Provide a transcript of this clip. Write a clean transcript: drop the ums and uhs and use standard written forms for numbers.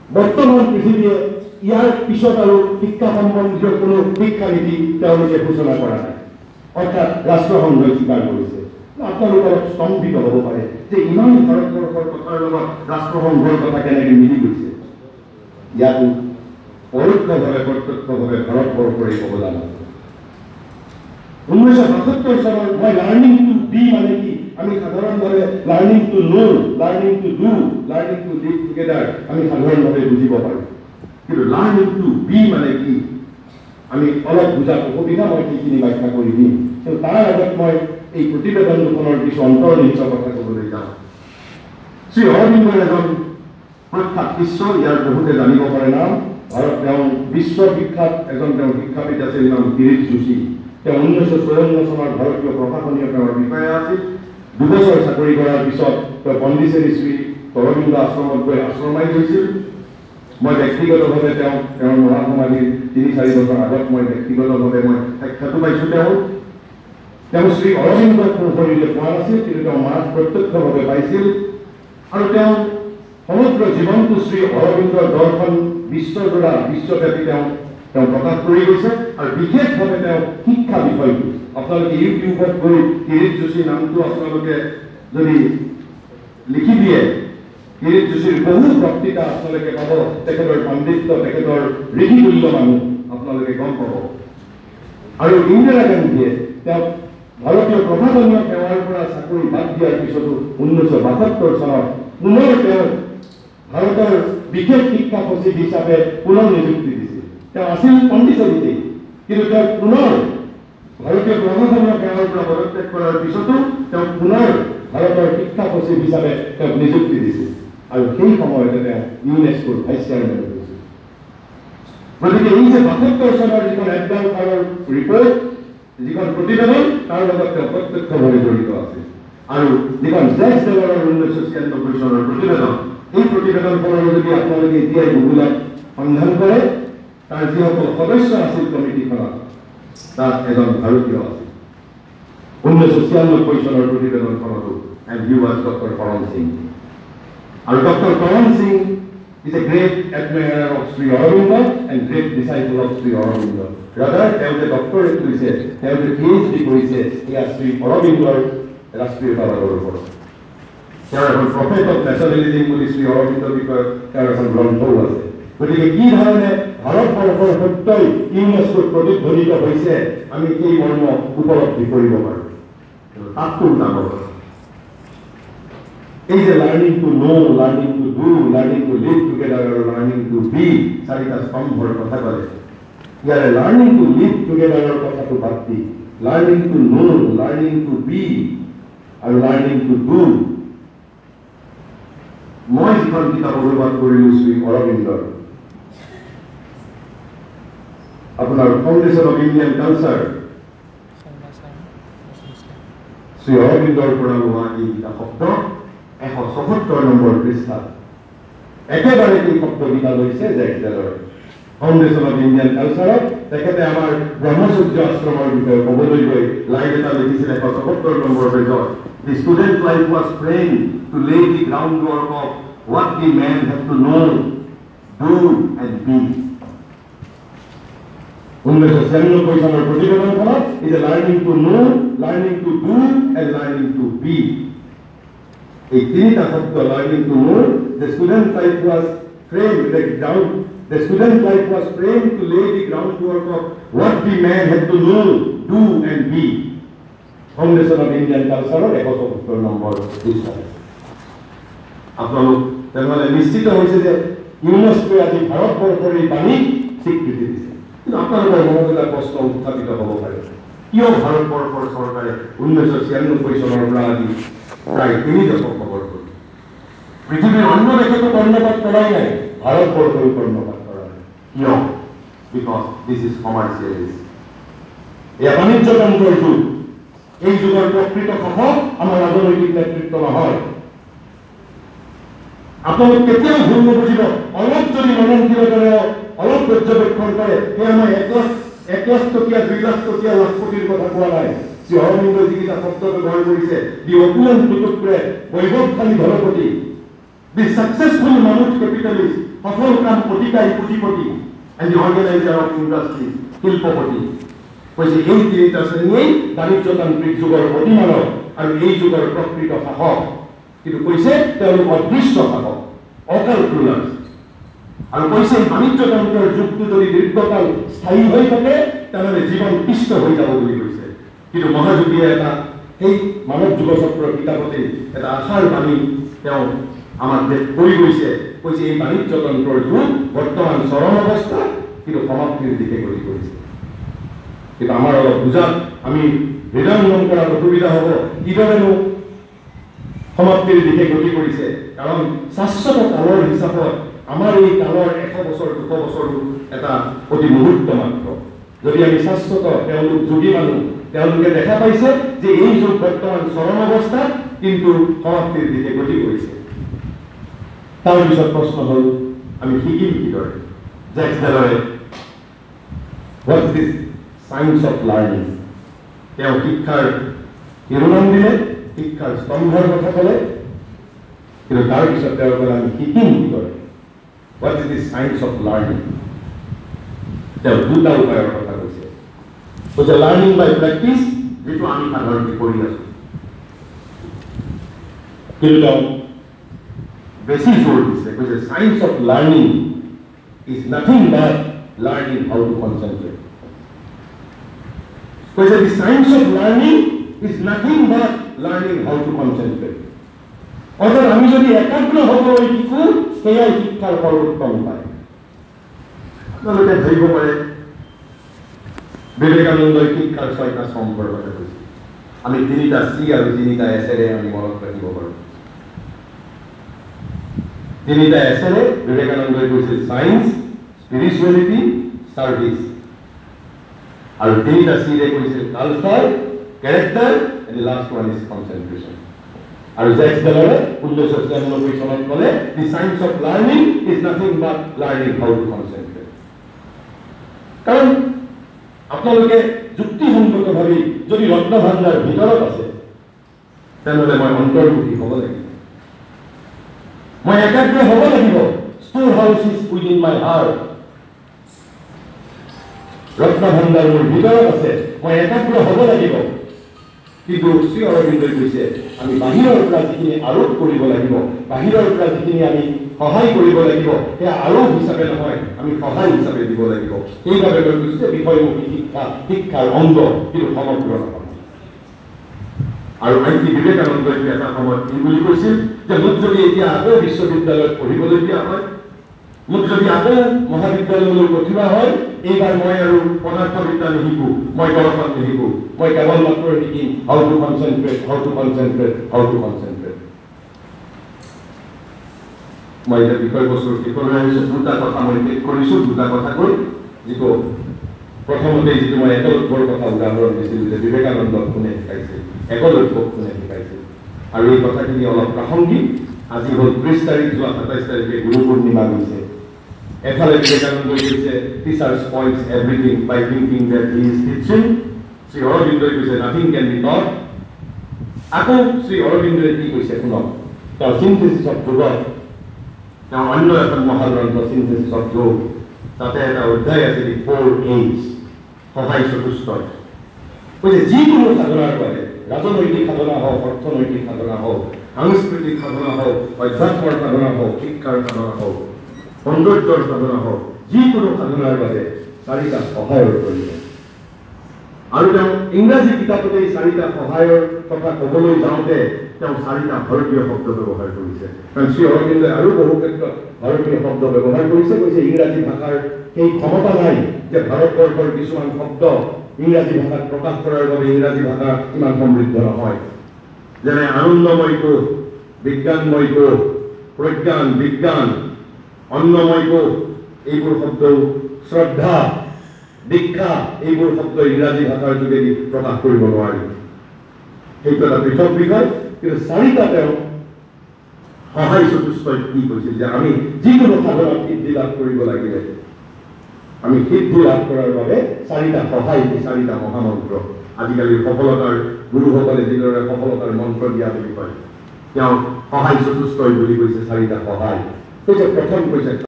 বৰ্তমান পৃথিৱীয়ে ইয়াৰ পিছত আৰু শিক্ষা সম্বন্ধীয় কোনো শিক্ষানীতি তেওঁলোকে ঘোষণা কৰা নাই, অৰ্থাৎ ৰাষ্ট্ৰসংঘই স্বীকাৰ কৰিছে। আপোনালোক অলপ স্তম্ভিত হ'ব পাৰে যে ইমান ভাৰতবৰ্ষৰ কথাৰ লগত ৰাষ্ট্ৰসংঘৰ কথা কেনেকৈ মিলি গৈছে। ইয়াতো পৰোক্ষভাৱে প্ৰত্যক্ষভাৱে ভাৰতবৰ্ষৰ এই অৱদান আছে। 1972 চনৰ মই লাৰ্ণিং টু বি মানে কি, আমি সাধাৰণভাৱে learning to know, learning to do, learning to live together আমি সাধাৰণভাৱে বুজিব পাৰোঁ, কিন্তু লাৰ্ণিং টু বি মানে কি আমি অলপ বুজাত অসুবিধা, মই সেইখিনি ব্যাখ্যা কৰি দিম। কিন্তু তাৰ আগত মই এই প্ৰতিবেদন দুখনৰ কিছু অন্তৰ্নিহিত কথা ক'বলৈ যাওঁ। শ্ৰী অৰবিন্দৰ এজন প্ৰখ্যাত শিষ্য, ইয়াৰ বহুতে জানিব পাৰে নাম, তেওঁ বিশ্ববিখ্যাত এজন তেওঁ শিক্ষাবিদ আছিল, নাম গিৰিশ যোশী। তেওঁ 1954 চনৰ ভাৰতীয় প্ৰশাসনীয় সেৱাৰ বিষয়া আছিল। 2 বছৰ চাকৰি কৰাৰ পিছত তেওঁ পণ্ডিচেৰী শ্ৰী অৰবিন্দ আশ্ৰমত গৈ আশ্ৰমাই হৈছিল। মই ব্যক্তিগতভাৱে তেওঁৰ মহা সমাধিৰ 3-4 বছৰ আগত মই ব্যক্তিগতভাৱে মই সাক্ষাতো পাইছোঁ। তেওঁ শ্ৰী অৰবিন্দক শৰীৰে পোৱা নাছিল, কিন্তু তেওঁ মাক প্ৰত্যক্ষভাৱে পাইছিল। আৰু তেওঁ সমগ্ৰ জীৱনটো শ্ৰী অৰবিন্দৰ দৰ্শন বিশ্বজোৰা বিশ্বব্যাপী তেওঁ প্ৰকাশ কৰি গৈছে। আৰু বিশেষভাৱে তেওঁ শিক্ষা বিষয়টো আপোনালোকে ইউটিউবত গৈ গিৰিশ যোশী নামটো আপোনালোকে যদি লিখি দিয়ে, গিৰিশ যোশীৰ বহু বক্তৃতা আপোনালোকে পাব, তেখেতৰ পাণ্ডিত্য, তেখেতৰ ঋষিতুল্য মানুহ আপোনালোকে গম পাব। আৰু ইন্দিৰা গান্ধীয়ে তেওঁ ভাৰতীয় প্ৰশাসনীয় সেৱাৰ পৰা চাকৰি বাদ দিয়াৰ পিছতো 1972 চনত পুনৰ তেওঁ ভাৰতৰ বিশেষ শিক্ষা সচিব হিচাপে পুনৰ নিযুক্তি দিছিল। তেওঁ আছিল পণ্ডিচেৰীতে, কিন্তু তেওঁ পুনৰ ভাৰতীয় প্ৰশাসনীয় সেৱাৰ পৰা পদত্যাগ কৰাৰ পিছতো তেওঁ পুনৰ ভাৰতৰ শিক্ষা সচিব হিচাপে তেওঁক নিযুক্তি দিছিল। আৰু সেই সময়তে তেওঁ ইউনেস্কোৰ ভাইচ চেয়াৰমেন হৈছিল। গতিকে এই যে 72 চনৰ যিখন এডভান্সাৰৰ ৰিপৰ্ট, যিখন প্ৰতিবেদন, তাৰ লগত তেওঁ প্ৰত্যক্ষভাৱে জড়িত আছিল। আৰু যিখন জেক্স ডেলৰৰ 1996 চনৰ প্ৰতিবেদন, এই প্ৰতিবেদনখনৰ যদি আপোনালোকে এতিয়াই গুগলত সন্ধান কৰে, তাৰ যিসকল সদস্য আছিল কমিটিখনত, তাত এজন ভাৰতীয় আছিল। 1996 চনৰ প্ৰতিবেদনখনতো, and he was doctor Karan Singh. আৰু doctor Karan Singh is a great admirer of Sri Aurobindo and great disciple of Sri Aurobindo. Rather, তেওঁ যে ডক্টৰেট কৰিছে, তেওঁ যে PhD কৰিছে, এয়া শ্ৰী অৰবিন্দৰ ৰাষ্ট্ৰীয়তাবাদৰ ওপৰত। তেওঁৰ এখন প্ৰফেট অফ নেশ্যনেলিজিম বুলি শ্ৰী অৰবিন্দৰ বিষয়ত তেওঁৰ এখন গ্ৰন্থও আছে। গতিকে কি ধৰণে ভাৰতবৰ্ষৰ সত্যই ইউনেস্কোত প্ৰতিধ্বনিত হৈছে, আমি এই মৰ্ম উপলব্ধি কৰিব পাৰোঁ। তাততো ডাঙৰ কথা এই যে learning to know, learning to do, learning to live together আৰু লাৰ্ণিং টু বি, 4টা স্তম্ভৰ কথা ক'লে। ইয়াৰে লাৰ্ণিং টু লিভ টুগেডাৰৰ কথাটো বাদ দি learning to know, learning to be আৰু লাৰ্ণিং টু ডু, মই যিখন কিতাপ অনুবাদ কৰিলোঁ শ্ৰী অৰবিন্দৰ, আপোনাৰ foundation of Indian culture, Shri অৰবিন্দৰ পৰা লোৱা এই শব্দ 174 নম্বৰ পৃষ্ঠাত একেবাৰে এই শব্দকেইটা লৈছে Jacques Delors foundation of Indian কালচাৰত। তেখেতে আমাৰ ব্ৰহ্মচৰ্য আশ্ৰমৰ বিষয়ে ক'বলৈ গৈ লাইন এটা লিখিছিল 174 নম্বৰ পেজত, the student life was frame to lay the ground work of what the men have to know, do and be. 1996 চনৰ প্ৰতিবেদনখনত is a learning to know, learning to do and learning to be. এই 3টা শব্দ, learning to know, the student life was framed to lay the groundwork of what the man had to know, do and be. Foundation of Indian Culture 174 নম্বৰ পৃষ্ঠাত। আপোনালোক তেনেহ'লে নিশ্চিত হৈছে যে ইউনেস্কোৱে আজি ভাৰতবৰ্ষৰ এই বাণীক স্বীকৃতি দিছে। কিন্তু আপোনালোকৰ মনত এটা প্ৰশ্ন উত্থাপিত হ'ব পাৰে, কিয় ভাৰতবৰ্ষৰ চৰকাৰে 1996 চনৰ পৰা আজি প্ৰায় 3 দশক খবৰ হ'ল, পৃথিৱীৰ অন্য দেশতো কৰ্ণপাত কৰাই নাই, ভাৰতবৰ্ষৰো কৰ্ণপাত কৰা নাই। কিয়? Because this is commercialist. এয়া বাণিজ্যতন্ত্ৰৰ যুগ। এই যুগৰ প্ৰকৃত শাসক আমাৰ ৰাজনৈতিক নেতৃত্ব নহয়। আপোনালোক কেতিয়াও ভুল নুবুজিব, অলপ যদি মননশীলতাৰে অলপ পৰ্যবেক্ষণ কৰে, সেয়া মই 1 লাখ টকীয়া 2 লাখ টকীয়া লাখপতিৰ কথা কোৱা নাই। শ্ৰী অৰবিন্দই যিকেইটা শব্দ ব্যৱহাৰ কৰিছে, দি অপুলেণ্ট টুটুকৰে, বৈভৱশালী ধনপতি, দি ছাকচেছফুল মানুহ কেপিটেলিষ্ট, সফল কাম প্ৰতিকাৰী পুঁজিপতি and the organizer of industry শিল্পপতি কৈছে এই তিনিটা শ্ৰেণীয়ে বাণিজ্যতান্ত্ৰিক যুগৰ অধিমানৱ আৰু এই যুগৰ প্ৰকৃত শাসক কিন্তু কৈছে তেওঁলোক অদৃশ্য শাসক অকাল ৰুলাৰ্ছ আৰু কৈছে বাণিজ্যতন্ত্ৰৰ যুগটো যদি দীৰ্ঘকাল স্থায়ী হৈ থাকে তেনেহ'লে জীৱন পিষ্ট হৈ যাব বুলি কৈছে কিন্তু মহাযোগীয়ে এটা সেই মানৱ যুগচক্ৰৰ কিতাপতে এটা আশাৰ বাণী তেওঁ আমাক কৈ গৈছে কৈছে এই বাণিজ্যতন্ত্ৰৰ যুগ বৰ্তমান চৰম অৱস্থা কিন্তু সমাপ্তিৰ দিশে গতি কৰিছে কিন্তু আমাৰ অলপ বুজাত আমি হৃদয়ংগম কৰাত অসুবিধা হ'ব কিদৰেনো সমাপ্তিৰ দিশে গতি কৰিছে কাৰণ শাশ্বত কালৰ হিচাপত আমাৰ এই কালৰ 100 বছৰ 200 বছৰো এটা অতি মুহূৰ্ত মাত্ৰ যদি আমি শাশ্বত তেওঁলোক যোগী মানুহ তেওঁলোকে দেখা পাইছে যে এই যুগ বৰ্তমান চৰম অৱস্থাত কিন্তু সমাপ্তিৰ দিশে গতি কৰিছে তাৰ পিছত প্ৰশ্ন হ'ল আমি শিকিম কিদৰে জেক্সডেলৰে what is this science of learning তেওঁ শিক্ষাৰ শিৰোনাম দিলে শিক্ষাৰ স্তম্ভৰ কথা ক'লে কিন্তু তাৰ পিছত তেওঁ ক'লে আমি শিকিম কিদৰে what is this science of learning তেওঁ দুটা উপায়ৰ কথা কৈছে লাৰ্নিং বাই প্ৰেক্টিচ যিটো আমি সাধাৰণতে কৰি আছো কিন্তু তেওঁ বেছি জোৰ দিছে কৈছে science of learning is nothing but learning how to concentrate কৈছে the science of learning is nothing but learning how to concentrate অৰ্থাৎ আমি যদি একাগ্ৰ হ'বলৈ শিকো সেয়াই শিক্ষাৰ সৰ্বোত্তম উপায় আপোনালোকে ধৰিব পাৰে বিবেকানন্দই শিক্ষাৰ 6টা স্তম্ভৰ কথা কৈছে আমি 3টা চি আৰু 3টা এছেৰে আমি মনত ৰাখিব পাৰোঁ 3টা এছেৰে বিবেকানন্দই কৈছে সায়েন্স স্পিৰিচুৱেলিটি সাৰ্ভিস আৰু 3টা চিৰে কৈছে culture character and last one is concentration আৰু জেক্সডেলৰে 1996 চনত ক'লে the science of learning is nothing but learning how to concentrate কাৰণ আপোনালোকে যুক্তিসংগতভাৱে যদি ৰত্নভাণ্ডাৰ ভিতৰত আছে তেনেহ'লে মই অন্তৰ্মুখী হ'ব লাগিব মই একাগ্ৰ হ'ব লাগিব storehouse is within my heart ৰত্নভাণ্ডাৰ মোৰ ভিতৰত আছে মই একাগ্ৰ হ'ব লাগিব কিন্তু শ্ৰী অৰবিন্দই কৈছে আমি বাহিৰৰ পৰা যিখিনি আৰোপ কৰিব লাগিব বাহিৰৰ পৰা যিখিনি আমি সহায় কৰিব লাগিব সেয়া আৰোপ হিচাপে নহয় আমি সহায় হিচাপে দিব লাগিব সেইবাবে মই কৈছোঁ যে বিষয়মুখী শিক্ষাৰ অংগ কিন্তু সমগ্ৰ নহয় আৰু আনকি বিবেকানন্দই এটা সময়ত কি বুলি কৈছিল যে মোক যদি এতিয়া আকৌ বিশ্ববিদ্যালয়ত পঢ়িবলৈ দিয়া হয় মোক যদি আকৌ মহাবিদ্যালয়লৈ পঠিওৱা হয় এইবাৰ মই আৰু পদাৰ্থবিদ্যা নিশিকো মই দৰ্শন নিশিকো মই কেৱল মাত্ৰ শিকিম হাউ টু কনচেন্ট্ৰেট মই এতিয়া বিষয়বস্তুৰ শেষলৈ আহিছোঁ দুটা কথা মই শেষ কৰিছোঁ দুটা কথা কৈ যিটো প্ৰথমতে যিটো মই একলব্যৰ কথা উদাহৰণ দিছিলোঁ যে বিবেকানন্দক কোনে শিকাইছিল একলব্যক কোনে শিকাইছিল আৰু এই কথাখিনি অলপ প্ৰাসংগিক আজি হ'ল 30 তাৰিখ যোৱা 27 তাৰিখে গুৰু পূৰ্ণিমা গৈছে এফালে বিবেকানন্দই কৈছে teacher spoils everything by thinking that he is teaching Shri অৰবিন্দই কৈছে নাথিং কেন বি টট আকৌ শ্ৰী অৰবিন্দই কি কৈছে শুনক তেওঁ চিন্থেচিছ অফ যোগত তেওঁ অন্য এখন মহাগ্ৰন্থ চিন্থেচিছ অফ যোগ তাতে এটা অধ্যায় আছে 4H's সহায় চতুষ্টয় কৈছে যিকোনো সাধনাৰ বাবে ৰাজনৈতিক সাধনা হওক অৰ্থনৈতিক সাধনা হওক সাংস্কৃতিক সাধনা হওক অধ্যাত্মৰ সাধনা হওক শিক্ষাৰ সাধনা হওক সৌন্দৰ্যৰ সাধনা হওক যিকোনো সাধনাৰ বাবে 4টা সহায়ৰ প্ৰয়োজন আৰু তেওঁ ইংৰাজী কিতাপতে 4টা সহায়ৰ কথা ক'বলৈ যাওঁতে তেওঁ 4টা ভাৰতীয় শব্দ ব্যৱহাৰ কৰিছে কাৰণ শ্ৰী অৰবিন্দই আৰু বহু ক্ষেত্ৰত ভাৰতীয় শব্দ ব্যৱহাৰ কৰিছে কৈছে ইংৰাজী ভাষাৰ সেই ক্ষমতা নাই যে ভাৰতবৰ্ষৰ কিছুমান শব্দ ইংৰাজী ভাষাত প্ৰকাশ কৰাৰ বাবে ইংৰাজী ভাষা ইমান সমৃদ্ধ নহয় যেনে আনন্দময় কোষ বিজ্ঞানময় কোষ প্ৰজ্ঞান বিজ্ঞান অন্নময় কোষ এইবোৰ শব্দ শ্ৰদ্ধা দীক্ষা এইবোৰ শব্দ ইংৰাজী ভাষাৰ যোগেদি প্ৰকাশ কৰিব নোৱাৰি সেইটো এটা পৃথক বিষয় কিন্তু 4টা তেওঁ সহায় চতুষ্টয় কি কৈছিল যে আমি যিকোনো সাধনাত সিদ্ধি লাভ কৰিব লাগিলে আমি সিদ্ধি লাভ কৰাৰ বাবে 4টা সহায় 4টা মহামন্ত্ৰ আজিকালিৰ সফলতাৰ গুৰুসকলে যিদৰে সফলতাৰ মন্ত্ৰ দিয়া বুলি কয় তেওঁ সহায় চতুষ্টয় বুলি কৈছে 4টা সহায় কৈছে প্ৰথম কৈছে